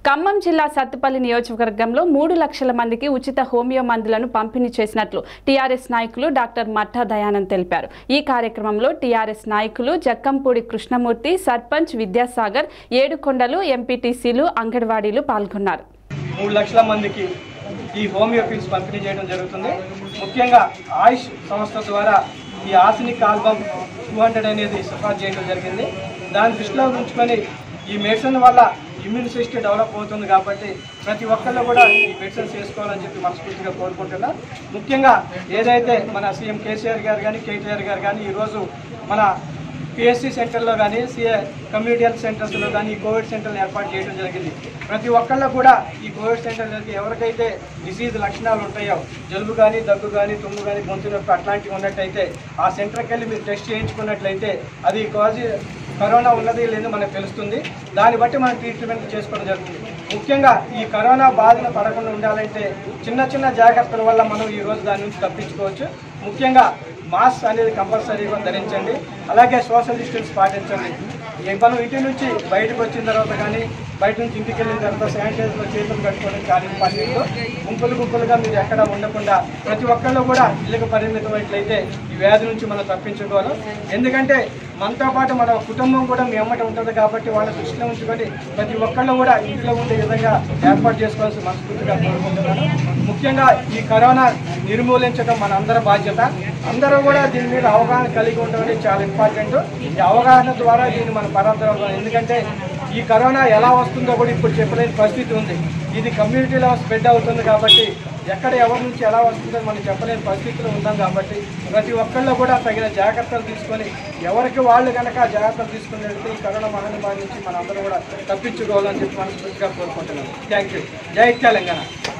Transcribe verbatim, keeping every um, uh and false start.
ఖమ్మం జిల్లా సత్తుపల్లి నియోజకవర్గంలో మూడు లక్షల మందికి ఉచిత హోమియో మందులను పంపిణీ చేసినట్లు టీఆర్ఎస్ నాయకులు డాక్టర్ మట్టా దయానంద్ తెలిపారు. ఈ కార్యక్రమంలో టీఆర్ఎస్ నాయకులు జక్కంపూడి కృష్ణమూర్తి, సర్పంచ్ విద్యాసాగర్, ఏడుకొండలు, ఎంపీటీసీలు, అంగన్వాడీలు పాల్గొన్నారు. మూడు లక్షల మందికి ఈ హోమియో పిల్స్ పంపిణీ చేయడం జరుగుతుంది. ముఖ్యంగా ఆయుష్ సంస్థ ద్వారా ఈ ఆర్సెనిక్ ఆల్బమ్ టూ హండ్రెడ్ అనేది సిఫార్సు చేయడం జరిగింది. దాని దృష్టిలో ఉంచుకొని ఈ మెడిసిన్ వల్ల ఇమ్యూన్ సిస్టమ్ డెవలప్ అవుతుంది కాబట్టి ప్రతి ఒక్కళ్ళు కూడా ఈ మెడిసిన్స్ వేసుకోవాలని చెప్పి మనస్ఫూర్తిగా కోరుకుంటున్నా. ముఖ్యంగా ఏదైతే మన సీఎం కేసీఆర్ గారు కానీ కేటీఆర్ గారు కానీ ఈరోజు మన పిఎస్సి సెంటర్లో కానీ సిఏ కమ్యూనిటీ హెల్త్ సెంటర్స్లో కానీ ఈ కోవిడ్ సెంటర్ని ఏర్పాటు చేయడం జరిగింది. ప్రతి ఒక్కళ్ళు కూడా ఈ కోవిడ్ సెంటర్లకి ఎవరికైతే డిసీజ్ లక్షణాలు ఉంటాయో, జలుబు కానీ, దగ్గు కానీ, తుమ్ము కానీ, గొంతు నొప్పి అట్లాంటివి ఉన్నట్టయితే ఆ సెంటర్కి వెళ్ళి మీరు టెస్ట్ చేయించుకున్నట్లయితే అది కాజీ కరోనా ఉన్నది లేదో మనకు తెలుస్తుంది. దాన్ని బట్టి మనం ట్రీట్మెంట్ చేసుకోవడం జరుగుతుంది. ముఖ్యంగా ఈ కరోనా బాధను పడకుండా ఉండాలంటే చిన్న చిన్న జాగ్రత్తల వల్ల మనం ఈరోజు దాని నుంచి తప్పించుకోవచ్చు. ముఖ్యంగా మాస్క్ అనేది కంపల్సరీగా ధరించండి, అలాగే సోషల్ డిస్టెన్స్ పాటించండి. మనం ఇంటి నుంచి బయటకు వచ్చిన తర్వాత కానీ బయట నుంచి ఇంటికి వెళ్ళిన తర్వాత శానిటైజర్లో చేతులు కట్టుకోవడం చాలా ఇంపార్టెంట్. గుంపులు గుంపులుగా మీరు ఎక్కడ ఉండకుండా ప్రతి ఒక్కళ్ళు కూడా ఇళ్ళకు పరిమితమైనట్లయితే ఈ వ్యాధి నుంచి మనం తప్పించుకోవాలి. ఎందుకంటే మనతో పాటు మన కుటుంబం కూడా మీ అమ్మట ఉంటుంది కాబట్టి వాళ్ళ దృష్టిలో ఉంచుకొని ప్రతి ఒక్కళ్ళు కూడా ఇంట్లో ఉండే విధంగా ఏర్పాటు చేసుకోవాల్సి మనస్ఫూర్తిగా కోరుకుంటున్నాను. ముఖ్యంగా ఈ కరోనా నిర్మూలించడం మన అందరి బాధ్యత. అందరూ కూడా దీని మీద అవగాహన కలిగి ఉండడం చాలా ఇంపార్టెంట్. ఈ అవగాహన ద్వారా దీన్ని మనం పరామర్శించాలి. ఎందుకంటే ఈ కరోనా ఎలా వస్తుందో కూడా ఇప్పుడు చెప్పలేని పరిస్థితి ఉంది. ఇది కమ్యూనిటీలో స్ప్రెడ్ అవుతుంది కాబట్టి ఎక్కడ ఎవరి నుంచి ఎలా వస్తుందో మనం చెప్పలేని పరిస్థితిలో ఉన్నాం. కాబట్టి ప్రతి ఒక్కళ్ళు కూడా తగిన జాగ్రత్తలు తీసుకొని ఎవరికి వాళ్ళు కనుక జాగ్రత్తలు తీసుకున్నట్లయితే ఈ కరోనా మహమ్మారి నుంచి మనం అందరూ కూడా తప్పించుకోవాలని చెప్పి మనస్ఫూర్తిగా కోరుకుంటున్నాం. Thank you. జై తెలంగాణ.